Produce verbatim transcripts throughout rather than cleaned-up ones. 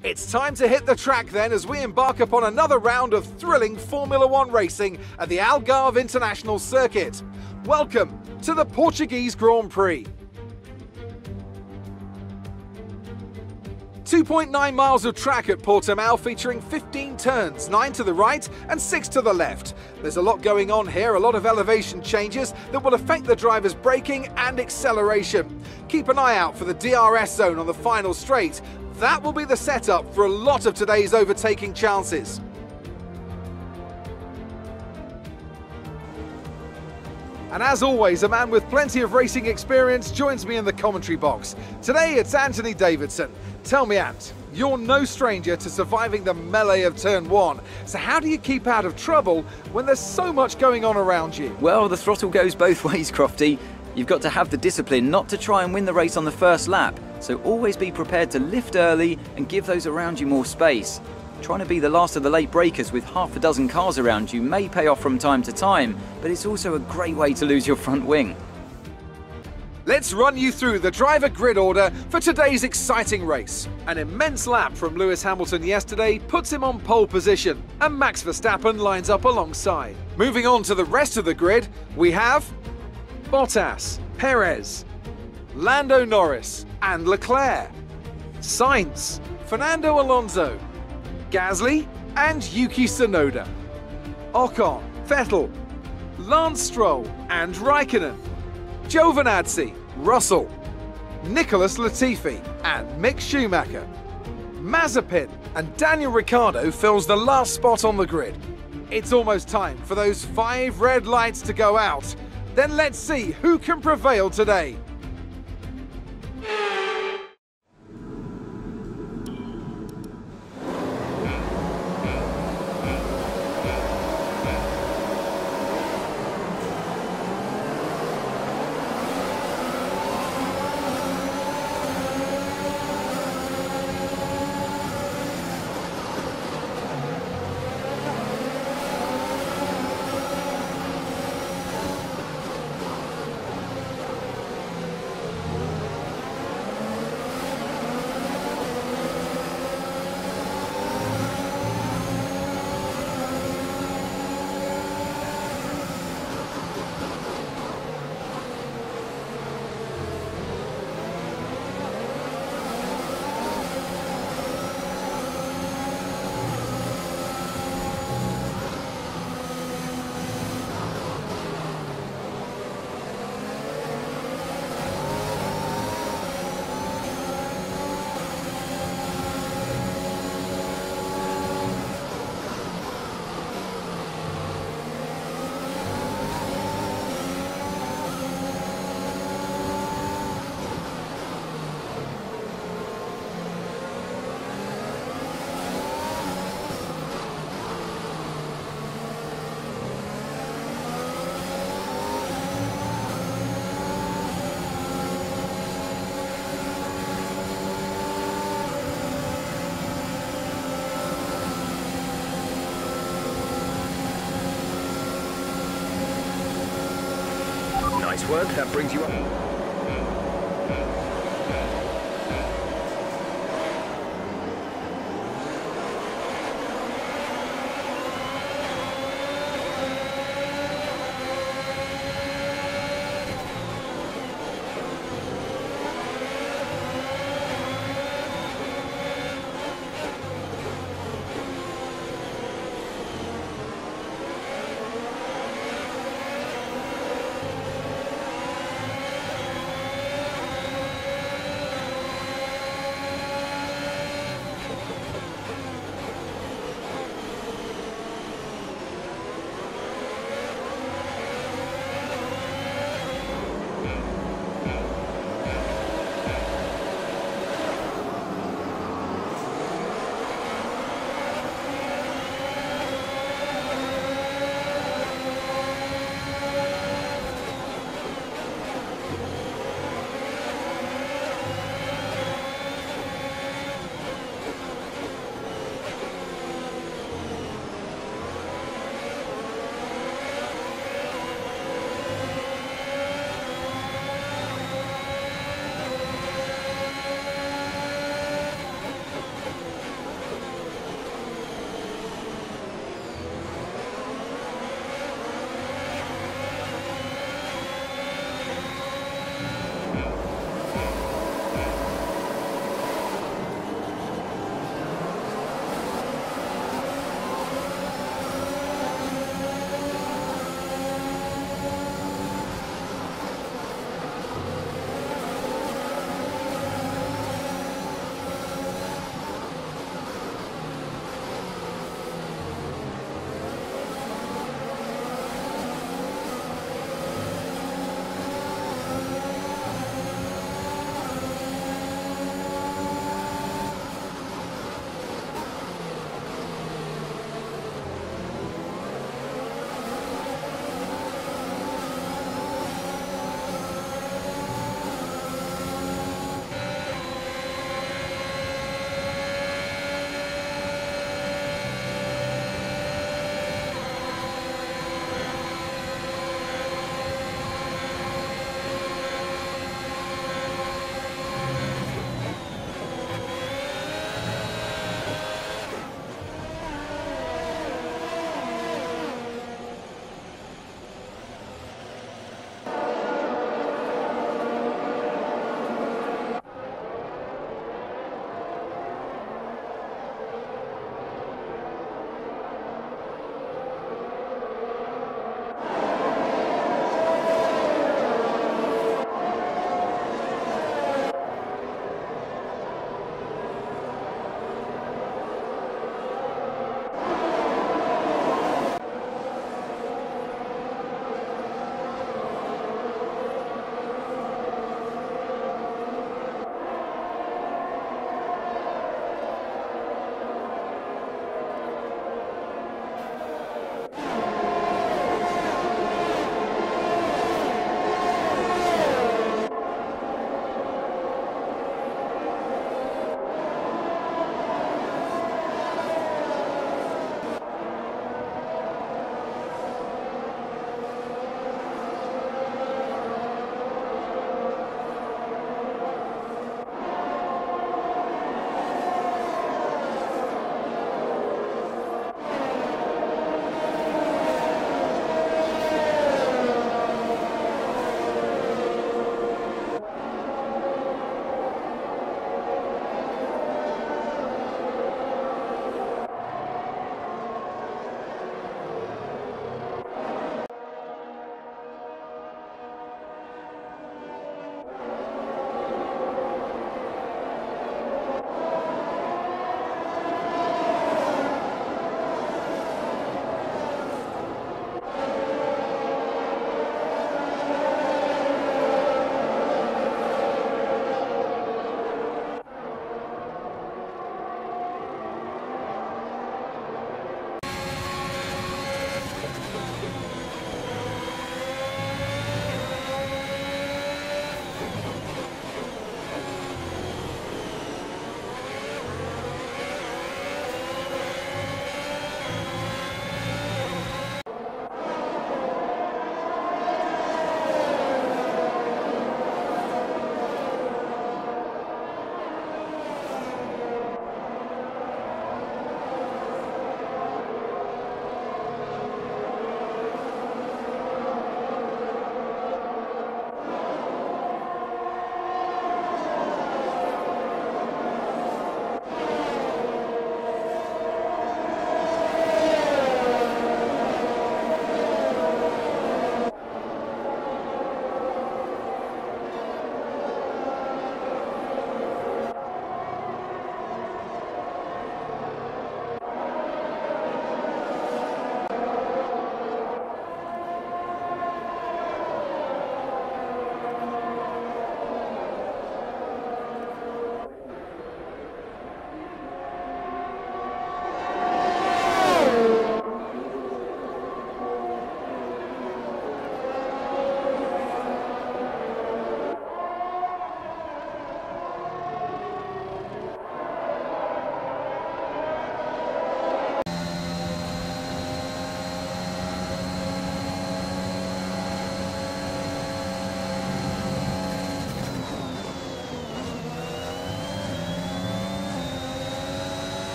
It's time to hit the track then as we embark upon another round of thrilling Formula One racing at the Algarve International Circuit. Welcome to the Portuguese Grand Prix. two point nine miles of track at Portimao featuring fifteen turns, nine to the right and six to the left. There's a lot going on here, a lot of elevation changes that will affect the driver's braking and acceleration. Keep an eye out for the D R S zone on the final straight. That will be the setup for a lot of today's overtaking chances. And as always, a man with plenty of racing experience joins me in the commentary box. Today it's Anthony Davidson. Tell me, Ant, you're no stranger to surviving the melee of turn one. So how do you keep out of trouble when there's so much going on around you? Well, the throttle goes both ways, Crofty. You've got to have the discipline not to try and win the race on the first lap. So always be prepared to lift early and give those around you more space. Trying to be the last of the late breakers with half a dozen cars around you may pay off from time to time, but it's also a great way to lose your front wing. Let's run you through the driver grid order for today's exciting race. An immense lap from Lewis Hamilton yesterday puts him on pole position, and Max Verstappen lines up alongside. Moving on to the rest of the grid, we have Bottas, Perez, Lando Norris and Leclerc, Sainz, Fernando Alonso, Gasly and Yuki Tsunoda, Ocon, Vettel, Lance Stroll and Raikkonen, Giovinazzi, Russell, Nicholas Latifi and Mick Schumacher. Mazepin and Daniel Ricciardo fills the last spot on the grid. It's almost time for those five red lights to go out. Then let's see who can prevail today. Nice work, that brings you up.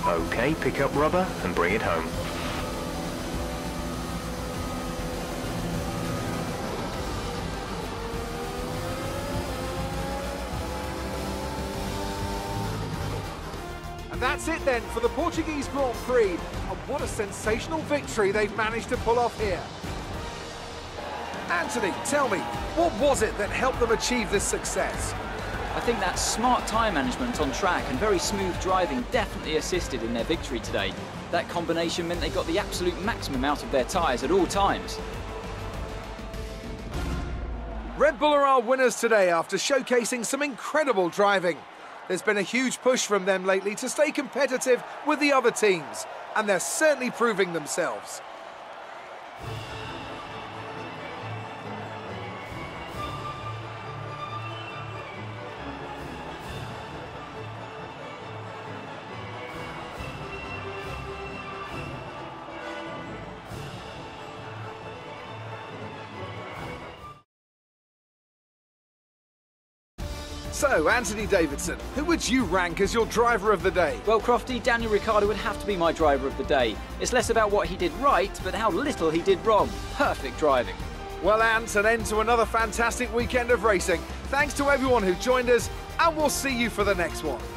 Okay, pick up rubber and bring it home. And that's it then for the Portuguese Grand Prix. And what a sensational victory they've managed to pull off here. Anthony, tell me, what was it that helped them achieve this success? I think that smart tyre management on track and very smooth driving definitely assisted in their victory today. That combination meant they got the absolute maximum out of their tyres at all times. Red Bull are our winners today after showcasing some incredible driving. There's been a huge push from them lately to stay competitive with the other teams, and they're certainly proving themselves. So, Anthony Davidson, who would you rank as your driver of the day? Well, Crofty, Daniel Ricciardo would have to be my driver of the day. It's less about what he did right, but how little he did wrong. Perfect driving. Well, Ant, an end to another fantastic weekend of racing. Thanks to everyone who joined us, and we'll see you for the next one.